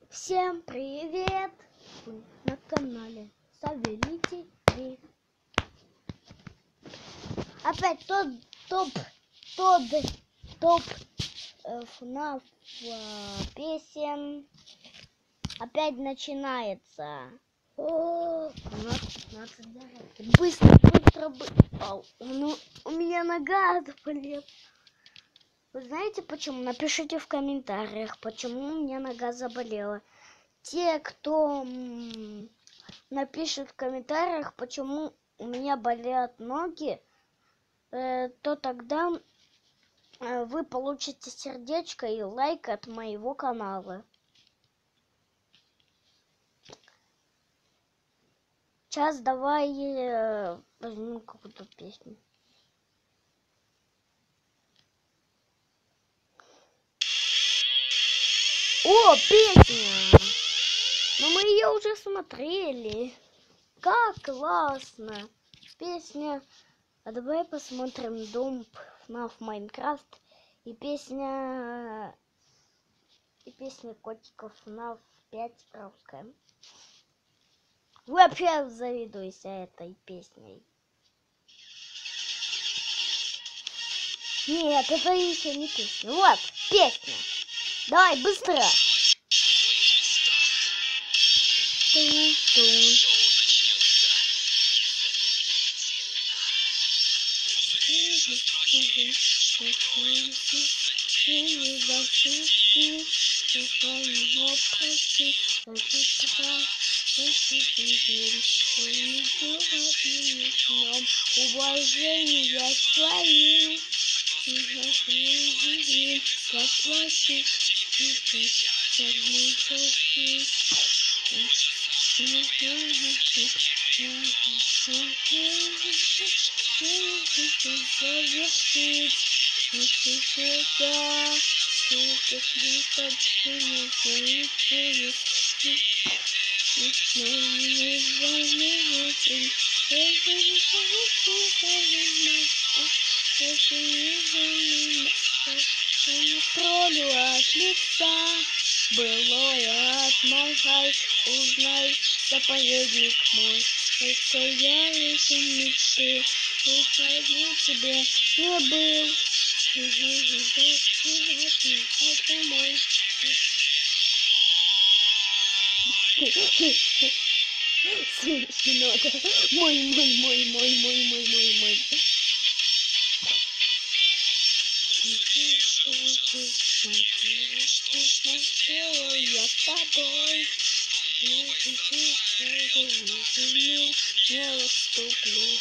Всем привет! Вы на канале Савелий ТВ. Опять топ FNAF песен. Опять начинается. О, быстро. Ау, у меня нога заболела. Вы знаете почему? Напишите в комментариях, почему у меня нога заболела. Те, кто напишет в комментариях, почему у меня болят ноги, то тогда вы получите сердечко и лайк от моего канала. Сейчас давай возьмем какую-то песню. О, песня! Но мы ее уже смотрели. Как классно! Песня. А давай посмотрим дом FNAF Майнкрафт и песня котиков FNAF 5 русская. Вообще завидуйся этой песней. Нет, это еще не песня. Вот, песня. Давай, быстро. Уважение своим Троллю от лица былое отмахай, узнай, заповедник мой, что я лишь мечты, уходи тебе не был. Смешно, да? Мой. Я с тобой не уступлю.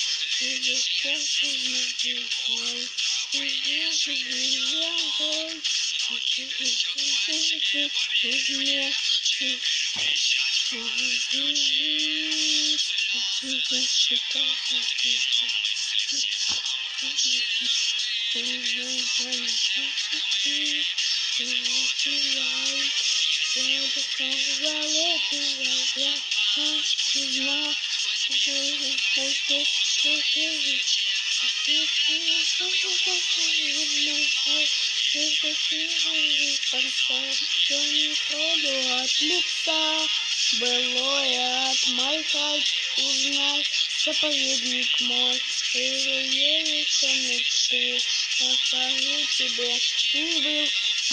От лица былое отмахай, узнай, заповедник мой, верится мечты, оставлю тебе не был.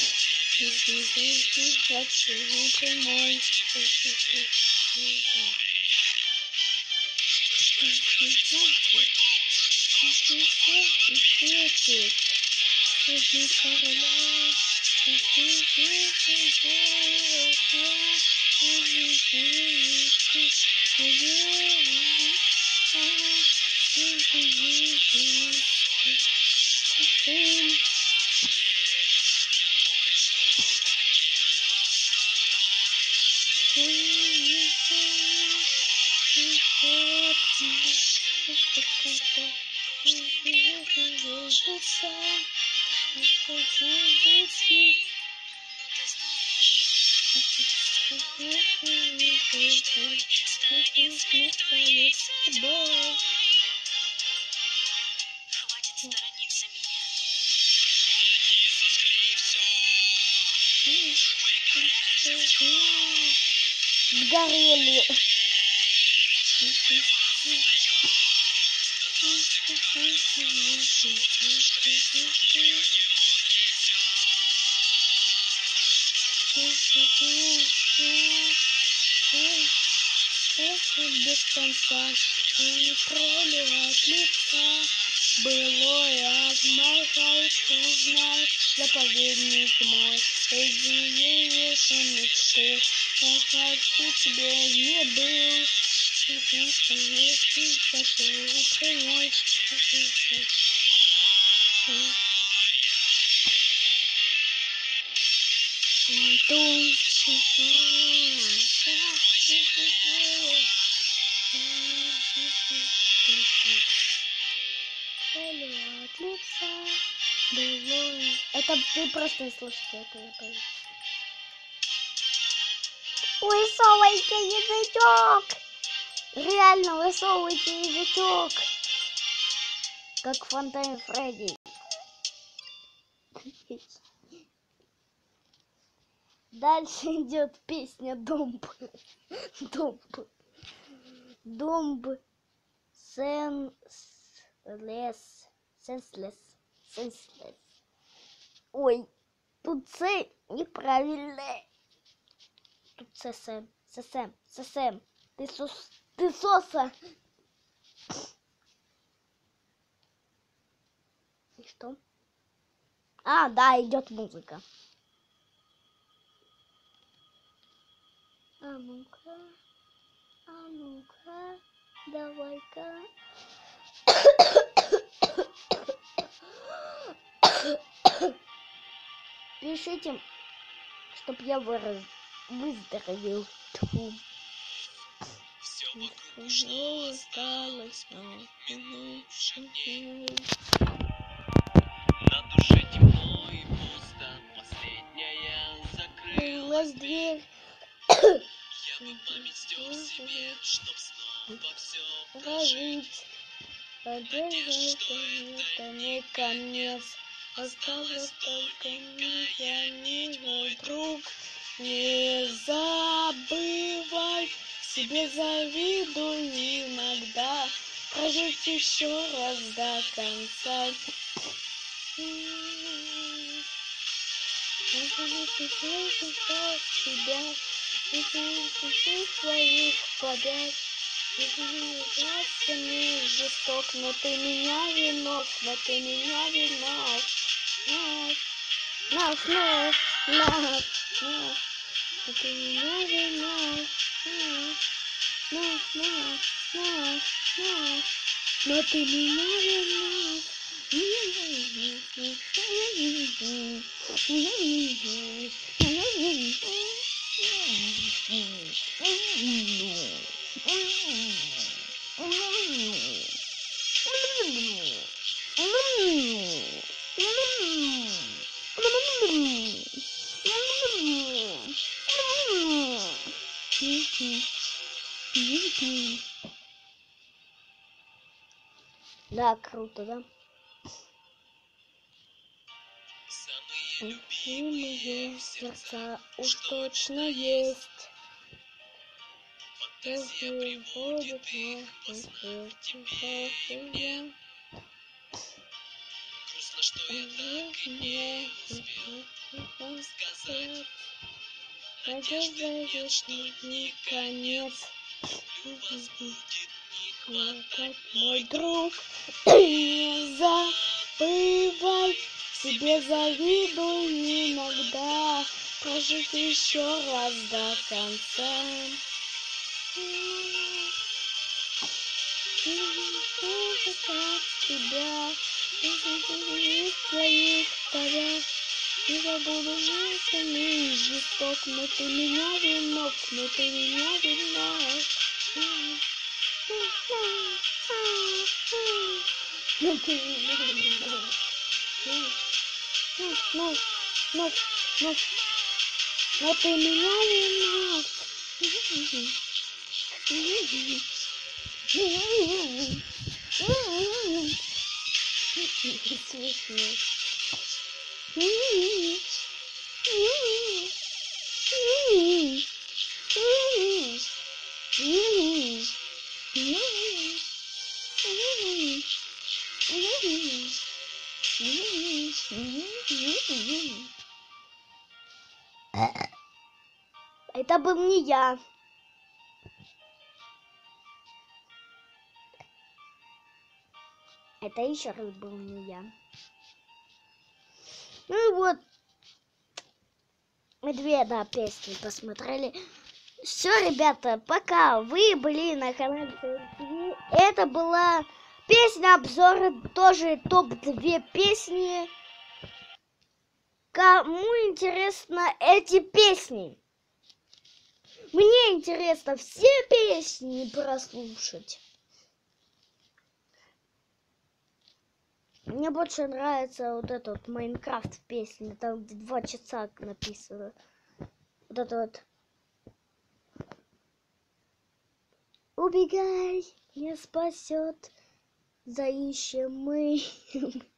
Мой. сгорели. Без конца не пролет лица. Былое отмахать, узнай, заповедник мой. Соединишь мечты, я хочу тебе не был. От лица былое. Это ты просто не слышите, это я пою. Высовывайте язычок! Реально высовывайте язычок! Как в Фонтане Фредди. Дальше идет песня Домб. Домб. Домб. Сенслес. Ой, тут С неправильное. Тут ССМ. Ты соса. И что? А, да, идет музыка. А ну-ка, давай-ка. Пишите, чтоб я выздоровел. Тьфу. Все вокруг ушло, осталось на душе темно и пусто. Последняя закрылась дверь. Я бы память стер себе, чтоб снова все прожить. Надежда, это не конец. Осталось только не мой друг. Не забывай, себе завидуй иногда. Прожить еще раз до конца. Себя своих побед. Ужасный, жесток, но ты меня винов, но ты меня винов. Но ты меня винов. Но ты меня винов. Да, круто, да? Самые Любимые сердца уж точно есть. фантазия приводит их во снах тебе и мне. Грустно, что я так и не успел сказать. Надежда вечный не конец. Люблю вас будет не хватать, Мой друг, не забывай, себе завидуй иногда, прожить еще раз до конца. Тебя своих порядков. Не забуду жизненный жесток, но ты меня винов, но ты меня винов. Но ты меня винов. Но ты меня винов. Смешно. Это был не я. Это еще раз был не я. Ну и вот. Мы две, да, песни посмотрели. Все, ребята, пока. Вы были на канале ТВ. Это была песня обзора, тоже топ-2 песни. Кому интересно эти песни? Мне интересно все песни прослушать. Мне больше нравится вот эта вот Майнкрафт песня, там где 2 часа написано. Вот это вот. Убегай, не спасет, заищем мы.